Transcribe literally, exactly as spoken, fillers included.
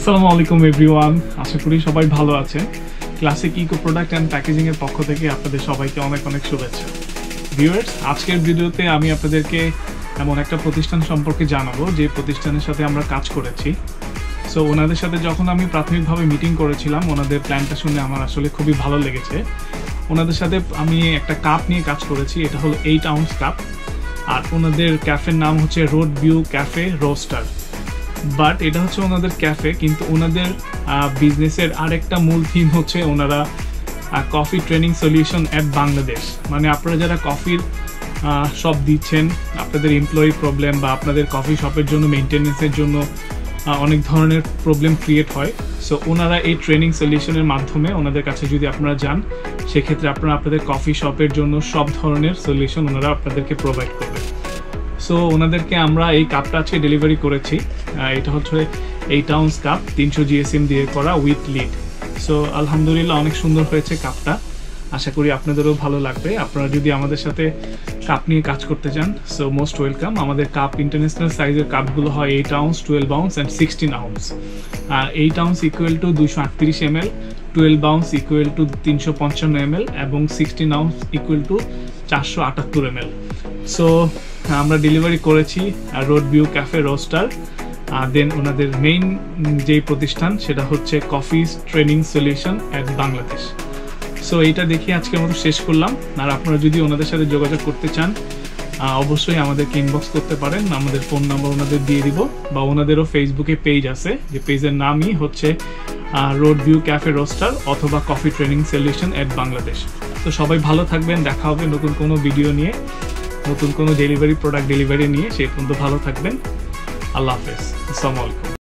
আসসালামু আলাইকুম এভরিওয়ান, আশা করি সবাই ভালো আছেন। Classic eco product and packaging এর পক্ষ থেকে আপনাদের সবাইকে অনেক অনেক শুভেচ্ছা। ভিউয়ার্স, আজকের ভিডিওতে আমি আপনাদেরকে এমন একটা প্রতিষ্ঠান সম্পর্কে জানাবো যে প্রতিষ্ঠানের সাথে আমরা কাজ করেছি। সো ওনাদের সাথে যখন আমি প্রাথমিকভাবে মিটিং করেছিলাম, ওনাদের প্ল্যানটা শুনে আমার আসলে খুবই ভালো লেগেছে। ওনাদের সাথে আমি একটা কাপ নিয়ে কাজ করেছি, এটা হলো এইট আউন্স কাপ, আর ওনাদের ক্যাফের নাম হচ্ছে road view cafe roaster. But এটা হচ্ছে ওনাদের ক্যাফে, কিন্তু ওনাদের বিজনেসের আরেকটা মূল থিম হচ্ছে ওনারা coffee training solution at Bangladesh. মানে আপনারা যারা কফির শপ দিচ্ছেন, আপনাদের এমপ্লয়ি প্রবলেম বা আপনাদের কফি শপের জন্য মেনটেন্যান্সের জন্য অনেক ধরনের প্রবলেম ক্রিয়েট হয়। সো ওনারা এই ট্রেনিং সলিউশনের মাধ্যমে ওনাদের কাছে যদি আপনারা যান, সেক্ষেত্রে আপনারা আপনাদের কফি শপের জন্য সব ধরনের সলিউশন ওনারা আপনাদেরকে প্রোভাইড করবে। সো ওনাদেরকে আমরা এই কাপটা আজকে ডেলিভারি করেছি। এটা হচ্ছে এইট আউন্স কাপ, তিনশো জিএসএম দিয়ে করা উইথ লিড। সো আলহামদুলিল্লাহ অনেক সুন্দর হয়েছে কাপটা, আশা করি আপনাদেরও ভালো লাগবে। আপনারা যদি আমাদের সাথে কাপ নিয়ে কাজ করতে চান, সো মোস্ট ওয়েলকাম। আমাদের কাপ ইন্টারন্যাশনাল সাইজের কাপগুলো হয় eight ounce, twelve ounce and sixteen ounce. আর এইট আউন্স ইকুয়াল টু দুইশো আটত্রিশ M L, twelve ounce equal to তিনশো পঞ্চান্ন এম এল এবং সিক্সটিন আউন্স ইকুয়াল টু চারশো আটাত্তর এম এল। সো আমরা ডেলিভারি করেছি road view cafe roaster. Then ওনাদের মেইন যেই প্রতিষ্ঠান সেটা হচ্ছে coffee training solution at Bangladesh. So এইটা দেখে আজকের মতো শেষ করলাম। আর আপনারা যদি ওনাদের সাথে যোগাযোগ করতে চান, অবশ্যই আমাদেরকে ইনবক্স করতে পারেন, আমাদের ফোন নাম্বার ওনাদের দিয়ে দিব, বা ওনাদেরও ফেসবুকে পেজ আছে, যে পেজের নামই হচ্ছে রোড ভিউ ক্যাফে রোস্টার অথবা coffee training solution at Bangladesh. তো সবাই ভালো থাকবেন, দেখা হবে নতুন কোনো ভিডিও নিয়ে, নতুন কোনো ডেলিভারি প্রোডাক্ট ডেলিভারি নিয়ে। সেই পর্যন্ত ভালো থাকবেন। আল্লাহ হাফেজ, আসসালামু আলাইকুম।